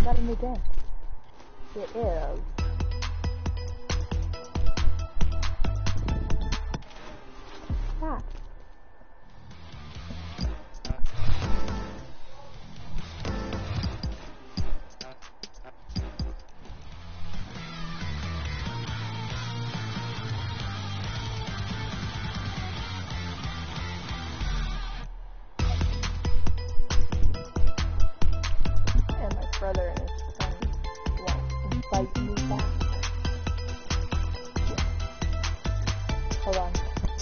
not in the game. It is. That. And my brother and his friends won't invite me back. Hold on.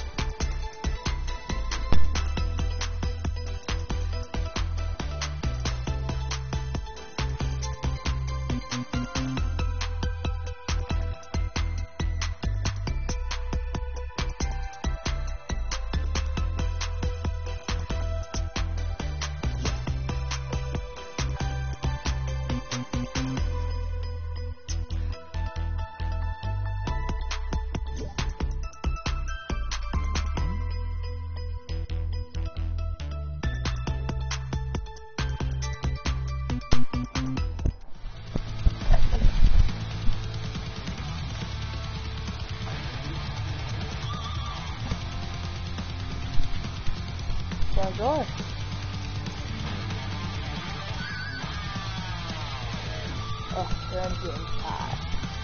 Bonjour. Oh, I'm getting tired.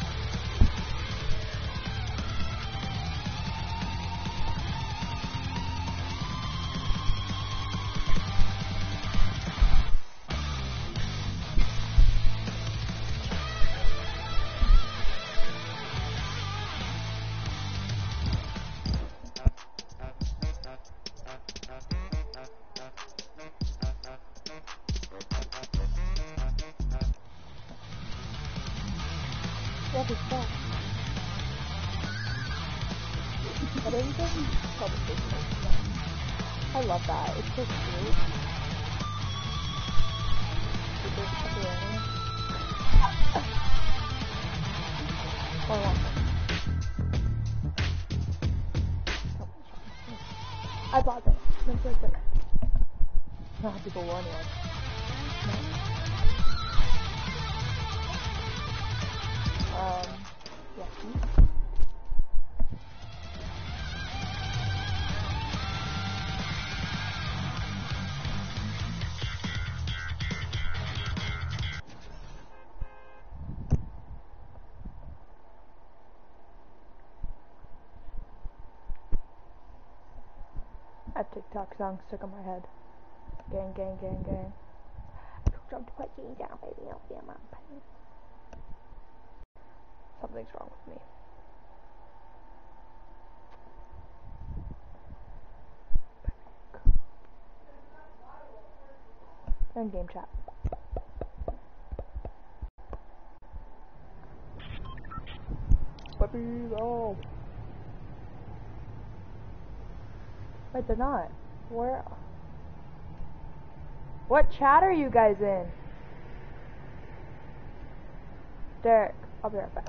What is that? What is it? Probably. I love that. It's so cute. There's pepperoni. Hold on. I bought this. That's so quick. I have to go one one. Yeah. I have TikTok songs stuck in my head. Gang, gang, gang, gang. Jump to put you down, baby. I'll be a mom. Something's wrong with me. And game chat. Puppies, oh. Wait, they're not. Where? What chat are you guys in? Derek, I'll be right back.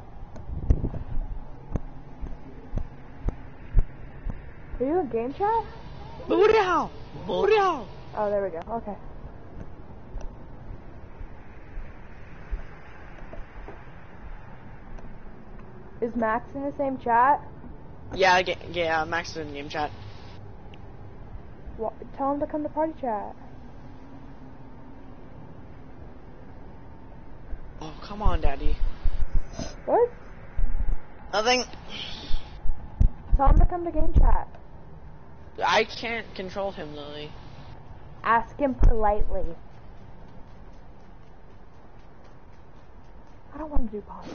Are you in game chat? Booyah! Booyah! Oh, there we go. Okay. Is Max in the same chat? Yeah, Max is in game chat. What? Tell him to come to party chat. Oh, come on, Daddy. What? Nothing. Tell him to come to game chat. I can't control him, Lily. Ask him politely. I don't want to do party.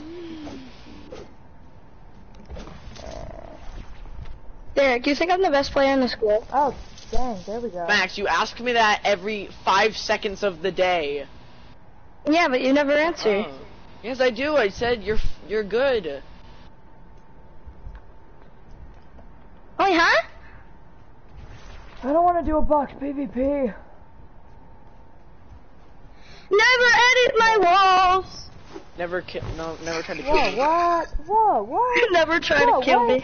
Derek, you think I'm the best player in the school? Oh, dang, there we go. Max, you ask me that every 5 seconds of the day. Yeah, but you never answer. Oh. Yes, I do. I said you're good. Oh, yeah? I don't want to do a box PvP. Never edit my walls. Never try to kill me. What? Whoa, what? Never try to kill me.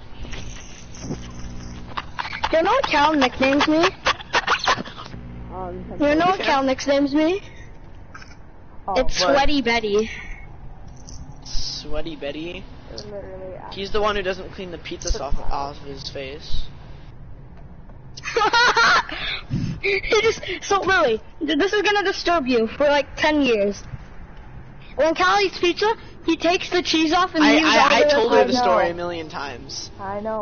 Can no Cal nicknames me? You know what Cal nicknames me? Oh, It's What? Sweaty Betty. Sweaty Betty. literally. He's the one who doesn't clean the pizza sauce off his face. So Lily, this is gonna disturb you for like 10 years. When Cal eats pizza, he takes the cheese off and leaves all I the told her I the know. story a million times. I know.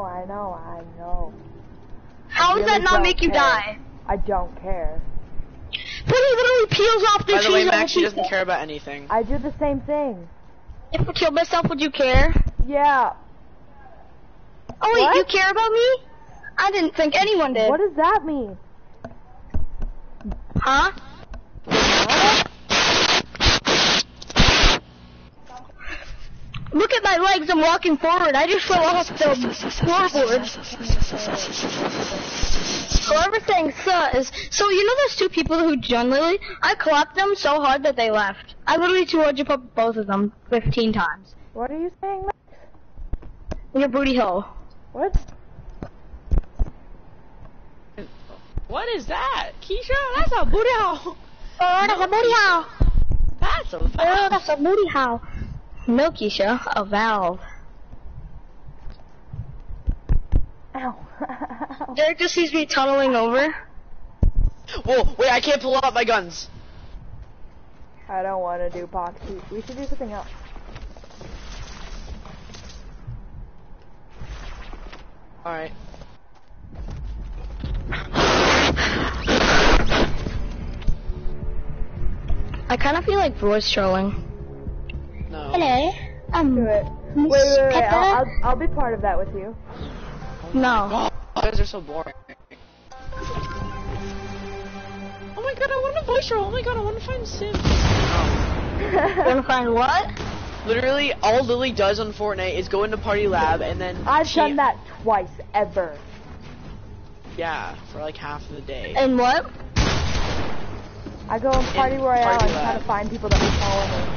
How does really that not don't make you care. die? I don't care. But he literally peels off the By cheese the way, on Max, she the doesn't pizza. care about anything. I do the same thing. If I killed myself, would you care? Yeah. Oh wait, What? you care about me? I didn't think anyone did. What does that mean? Huh? Look at my legs, I'm walking forward. I just fell off the floorboard. Whoever's saying is, so you know those two people who joined Lily? I clapped them so hard that they left. I literally 200 put both of them 15 times. What are you saying, Max? Your booty hole. What? What is that? Keisha, that's a booty hole. Oh, that's a booty hole. That's a Oh, that's a booty hole. No, Keisha, a valve. Ow. Derek just sees me tunneling over. Whoa, wait, I can't pull out my guns. I don't want to do boxy. We should do something else. Alright. I kind of feel like voice trolling. No. Hello, Do it. Miss Wait. Pepper? I'll be part of that with you. No. Oh, you guys are so boring. Oh my god, I want a voice roll. Oh my god, I want to find Sims. You wanna find what? Literally, all Lily does on Fortnite is go into Party Lab and then I've she, done that twice ever. Yeah, for like half of the day. And what? I go in Party Royale Party and try Lab. to find people that will follow me.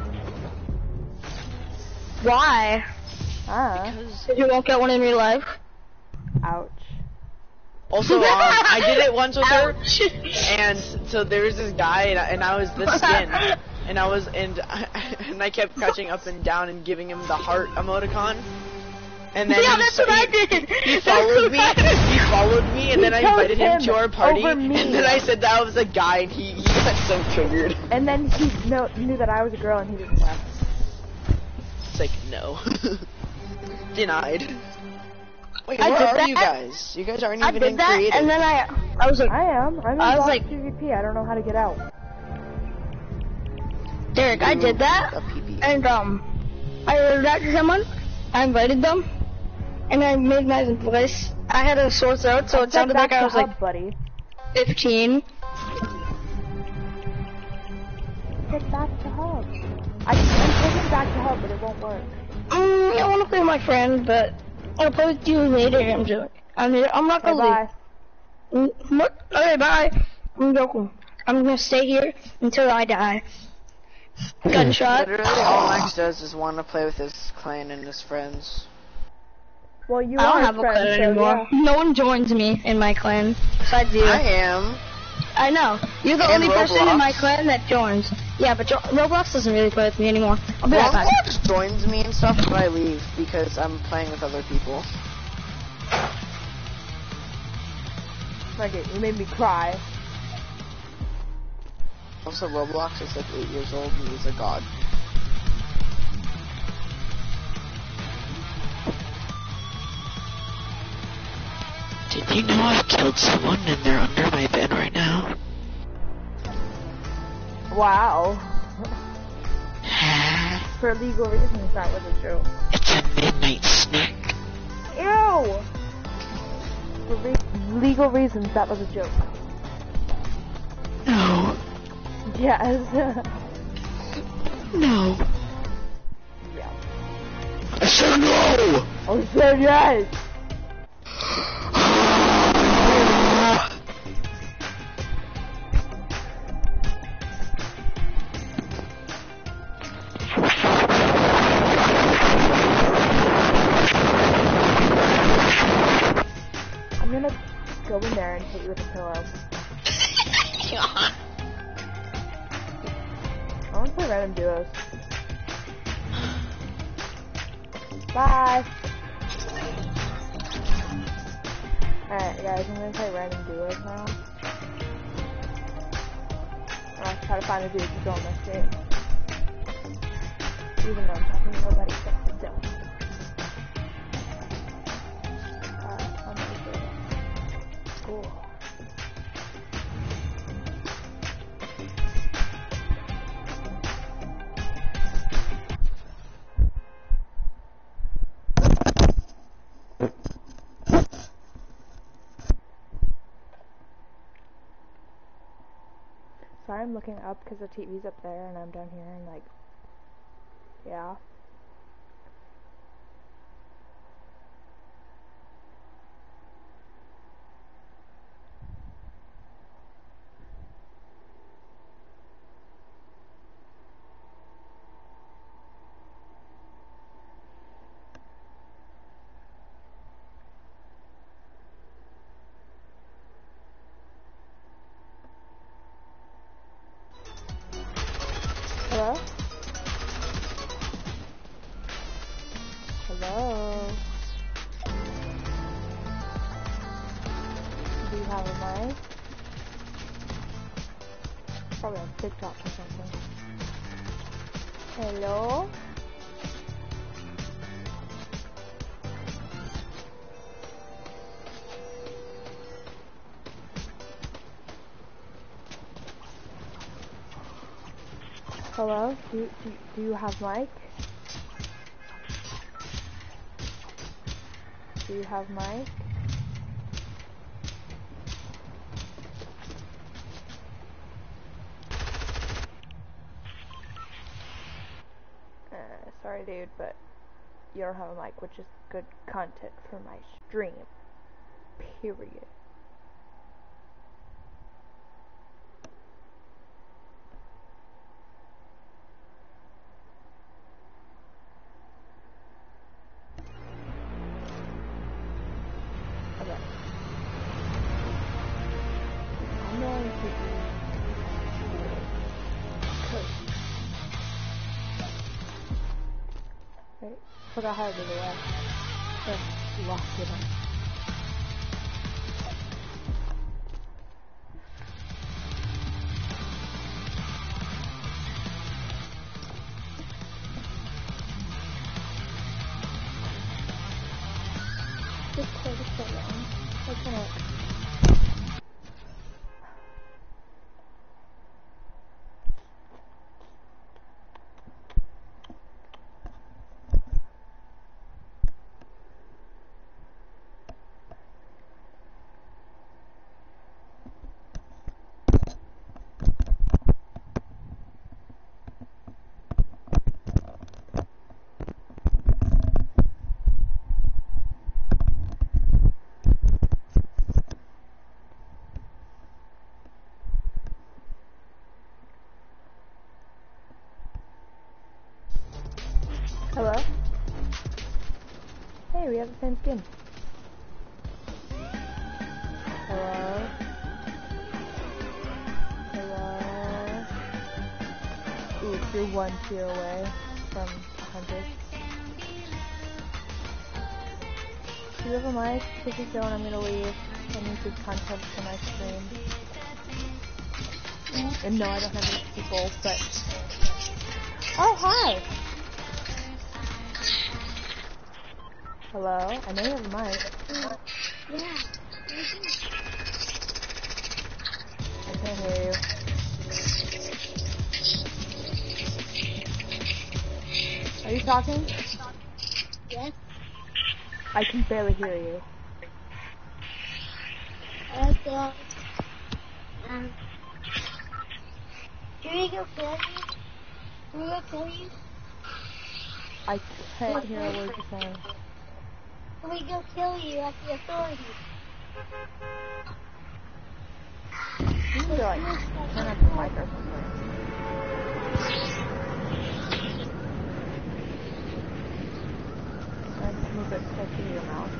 Why? Because Because you won't get one in real life. Ouch. also, I did it once with her, Ouch. and so there was this guy, and I was the skin, and I kept crouching up and down and giving him the heart emoticon, and then Yeah, he, that's what I did. He followed me. He followed me, and He then I chose invited him him to our party, over and me. then I said that I was a guy, and he got so triggered. And then he knew that I was a girl and he just left. It's like no, denied. Wait, I where did are that. you guys? You guys aren't I even did in that, creative. and then I was like, I am. I'm in I was Box like- PvP. I don't know how to get out. Derek, I did that, A PP. and I did that to someone. I invited them, and I made my voice. I had a sore throat, so it Get sounded back like I to was like hub, buddy. 15. Get back to hub. I'm taking back to hub, but it won't work. I want to play with my friend, but I'll play with you later. I'm joking. I'm not Okay, gonna bye. leave. What? Okay, bye. I'm joking. I'm gonna stay here until I die. Gunshot. Literally, all Max does is want to play with his clan and his friends. Well, you I don't are have a friends, clan so anymore. yeah. No one joins me in my clan besides you. I am. I know. You're the And only person in Roblox. my clan that joins. Yeah, but Roblox doesn't really play with me anymore. I'll be right back. Roblox joins me and stuff, but I leave because I'm playing with other people. Okay, you made me cry. Also, Roblox is like 8 years old and he's a god. Did you know I've killed someone and they're under my bed right now? Wow. For legal reasons, that was a joke. It's a midnight snack. Ew! For legal reasons, that was a joke. No. Yes. No. Yeah. I said no! I said yes! I'm gonna go in there and hit you with a pillow. god. I want to play random duos. Bye. Alright guys, I'm gonna play random duos now. I'll try to find a dude to go on my stream. Even though I'm talking to nobody except myself. I'm gonna do it. Cool. Sorry, I'm looking up because the TV's up there and I'm down here and like, yeah. Hello? Hello? Do you have a mic? Probably on TikTok or something. Hello? Hello? Do you have mic? Do you have mic? Sorry dude, but you don't have a mic, which is good content for my stream. Period. Okay. I'm going to wait, forgot how to do the rest. Just locked it in. This code is so long. Open it. Hello? Hey, we have the same skin. Hello? Hello? Ooh, you're 1 tier away from 100. Do you have a mic? If you don't, I'm gonna leave. I need good content for my stream. And no, I don't have any people, but... Oh, hi! Hello? I know you have a mic. Yeah. I can't hear you. Are you talking? Yes. I can barely hear you. Okay. Should we go kill you? Should we go kill you? I can't hear a word you're saying. Should we go kill you at the authorities? You need to like turn up the mic or something. And move it closer to your mouth.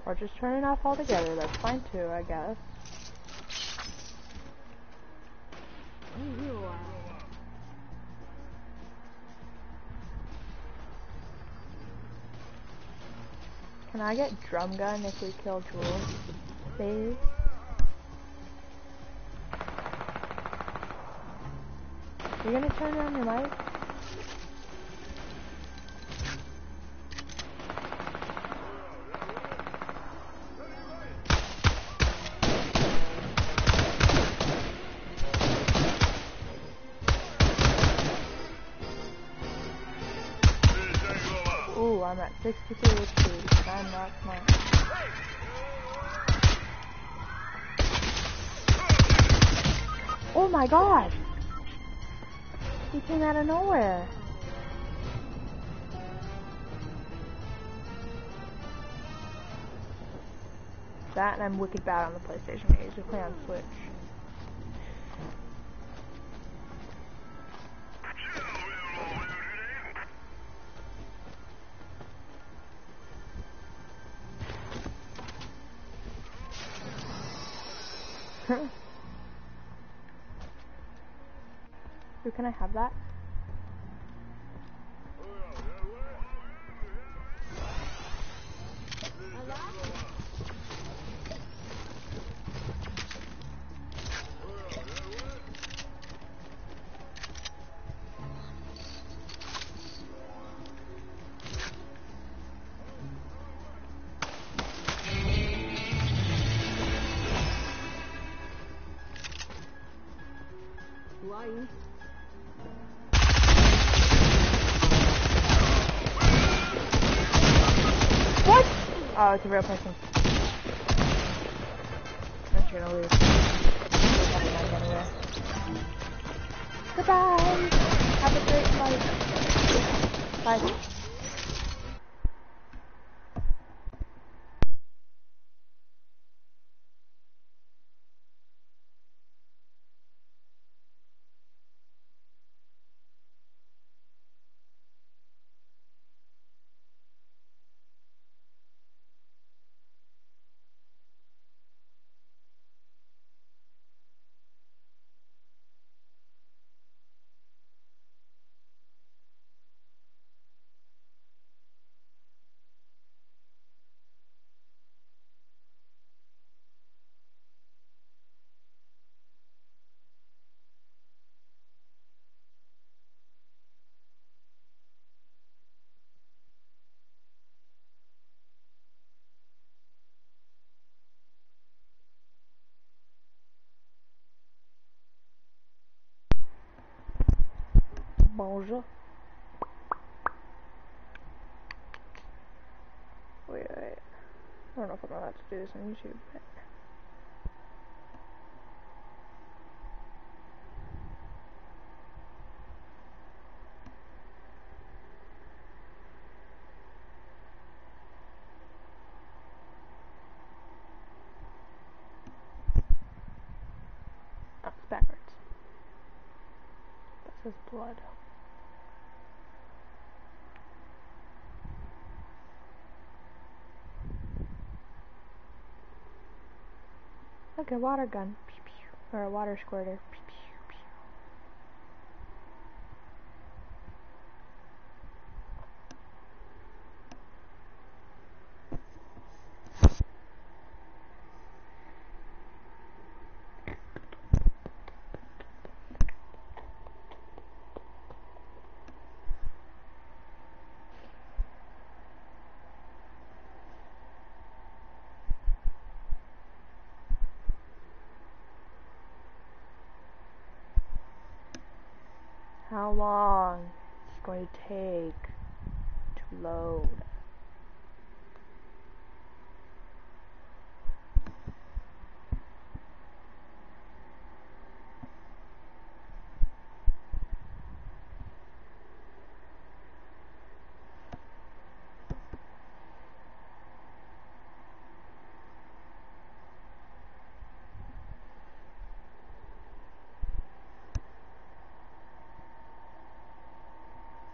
Or just turn it off altogether, that's fine too, I guess. Can I get drum gun if we kill Jules? Please? You gonna turn on your mic? Ooh, I'm at 63 HP. I'm not smart. Oh my god! He came out of nowhere. That and I'm wicked bad on the PlayStation. I usually play on Switch. Who can I have that? What? Oh, it's a real person. I'm just gonna leave. Anyway. Goodbye! Have a great life. Bye. Bonjour. Wait. I don't know if I'm allowed to do this on YouTube, but... Oh, it's backwards. That says blood. Look, a water gun. Pew, pew. Or a water squirter. Pew, pew, pew. How long is it going to take to load?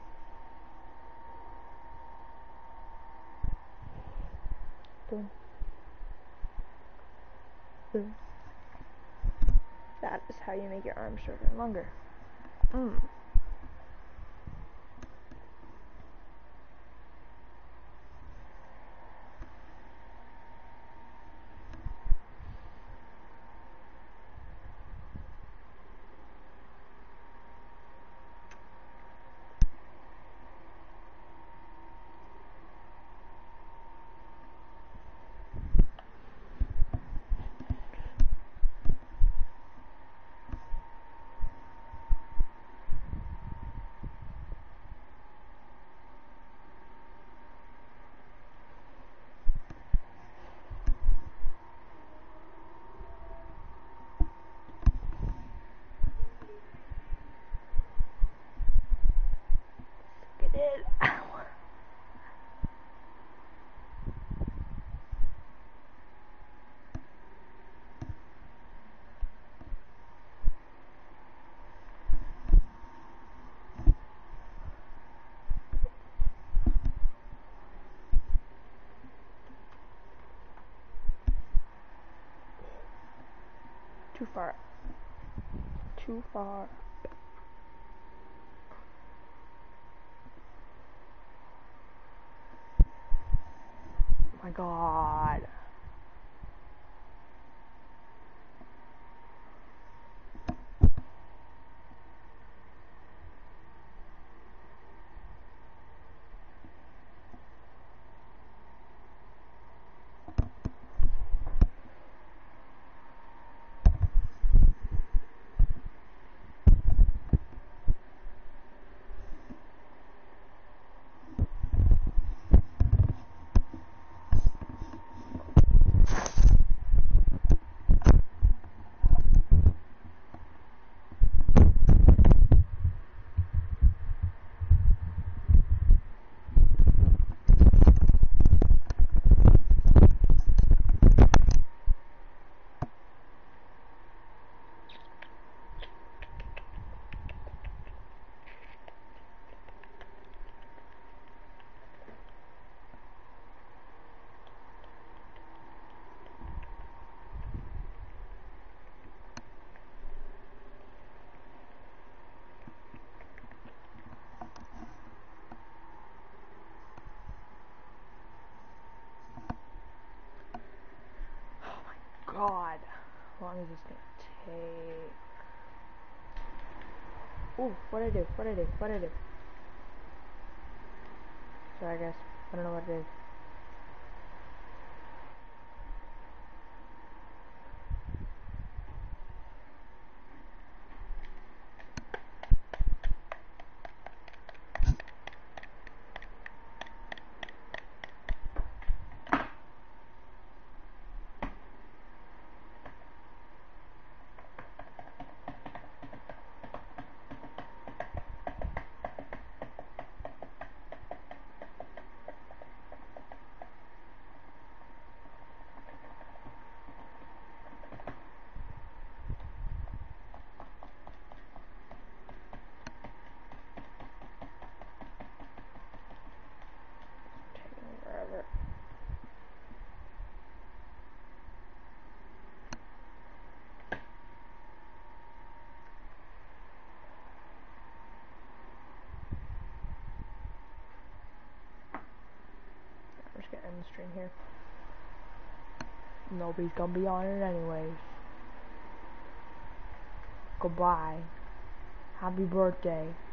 Boom. That is how you make your arms shorter and longer. Get it. Too far. Too far. Oh my god. God, how long is this gonna take? Ooh, what'd I do? What'd I do? What'd I do? Sorry guys, I don't know what it is. Forever. I'm just gonna end the stream here. Nobody's gonna be on it anyways. Goodbye. Happy birthday.